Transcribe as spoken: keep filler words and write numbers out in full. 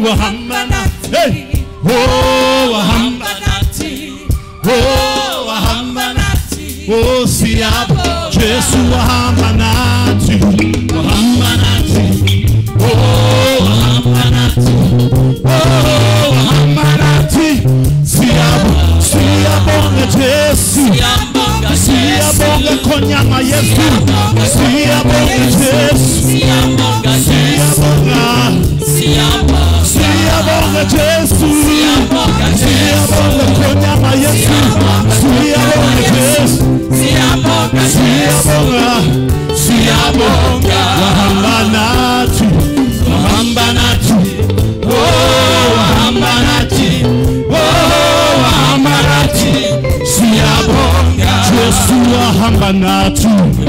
wahamba nati. Oh, wahamba nati. Oh, wahamba nati. Oh, siabo. Yesu wahamba nati. Wahamba nati. Oh, wahamba nati. Oh, wahamba nati. Siabo. Siabonga Yesu. Siabonga konyama Yesu. Siabonga Yesu. Siabonga. Siabonga Yesu. Siabonga konyama Yesu. Siabonga Yesu. Siabonga. Siabonga. Siabonga. Wahamba nati. Wahamba nati. Oh, wahamba nati. Oh, wahamba nati. Siabonga. Yesu wahamba nati.